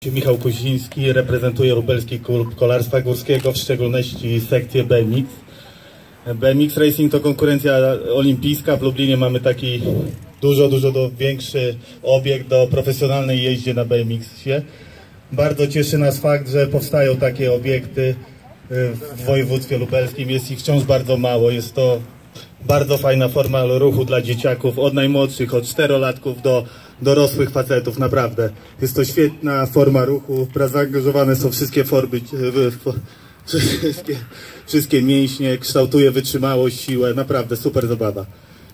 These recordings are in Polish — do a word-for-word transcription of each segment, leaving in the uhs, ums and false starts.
Michał Kuziński, reprezentuję Lubelski Klub Kolarstwa Górskiego, w szczególności sekcję B M X. B M X Racing to konkurencja olimpijska. W Lublinie mamy taki dużo, dużo do większy obiekt do profesjonalnej jeździe na B M X-ie. Bardzo cieszy nas fakt, że powstają takie obiekty w województwie lubelskim. Jest ich wciąż bardzo mało. Jest to bardzo fajna forma ruchu dla dzieciaków, od najmłodszych, od czterolatków do dorosłych facetów, naprawdę. Jest to świetna forma ruchu, zaangażowane są wszystkie formy, wszystkie, wszystkie mięśnie, kształtuje wytrzymałość, siłę, naprawdę super zabawa.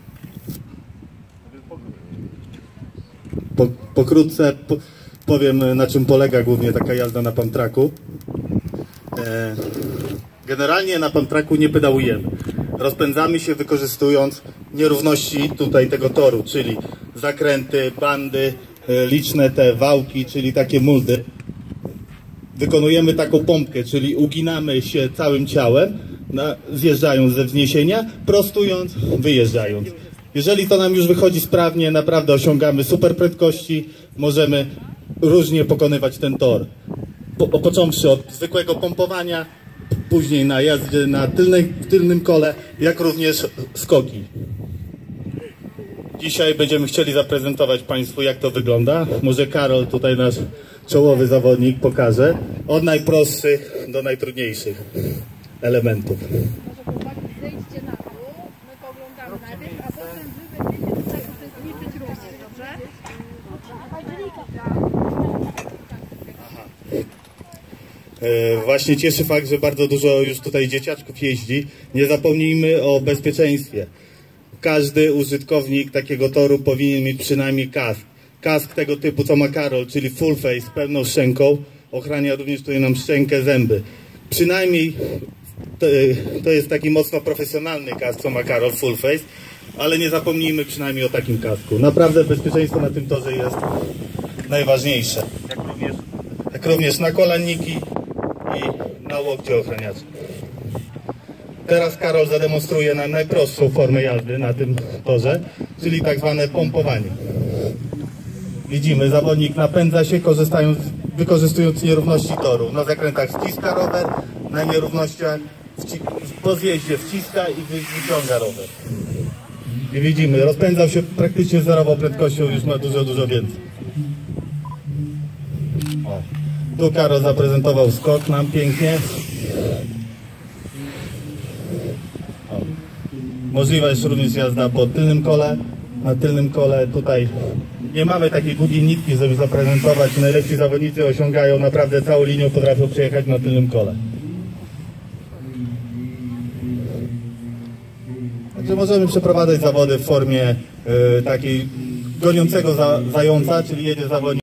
Po, pokrótce po, powiem, na czym polega głównie taka jazda na pump tracku. E, generalnie na pump tracku nie pedałujemy. Rozpędzamy się wykorzystując nierówności tutaj tego toru, czyli zakręty, bandy, liczne te wałki, czyli takie muldy. Wykonujemy taką pompkę, czyli uginamy się całym ciałem, na, zjeżdżając ze wzniesienia, prostując, wyjeżdżając. Jeżeli to nam już wychodzi sprawnie, naprawdę osiągamy super prędkości, możemy różnie pokonywać ten tor. Po, począwszy od zwykłego pompowania, później na jazdzie na tylnej, tylnym kole, jak również skoki. Dzisiaj będziemy chcieli zaprezentować Państwu, jak to wygląda. Może Karol, tutaj nasz czołowy zawodnik, pokaże od najprostszych do najtrudniejszych elementów. Zejdźcie na dół, my poglądamy najpierw, a potem wy będziecie tutaj uczestniczyć również, dobrze? Właśnie cieszy fakt, że bardzo dużo już tutaj dzieciaczków jeździ. Nie zapomnijmy o bezpieczeństwie. Każdy użytkownik takiego toru powinien mieć przynajmniej kask. Kask tego typu, co ma Karol, czyli full face z pełną szczęką, ochrania również tutaj nam szczękę, zęby. Przynajmniej to, to jest taki mocno profesjonalny kask, co ma Karol, full face, ale nie zapomnijmy przynajmniej o takim kasku. Naprawdę bezpieczeństwo na tym torze jest najważniejsze. Jak również, jak również nakolanniki i na łokcie ochraniacze. Teraz Karol zademonstruje nam najprostszą formę jazdy na tym torze, czyli tak zwane pompowanie. Widzimy, zawodnik napędza się, korzystając, wykorzystując nierówności toru. Na zakrętach ściska rower, na nierównościach po zjeździe wciska i wyciąga rower. I widzimy, rozpędzał się praktycznie z zerową prędkością, już ma dużo, dużo więcej. O. Tu Karol zaprezentował skok nam pięknie. O. Możliwa jest również jazda po tylnym kole. Na tylnym kole tutaj nie mamy takiej długiej nitki, żeby zaprezentować. Najlepsi zawodnicy osiągają naprawdę całą linią, potrafią przejechać na tylnym kole. Także możemy przeprowadzać zawody w formie y, takiej goniącego za, zająca, czyli jedzie zawodnik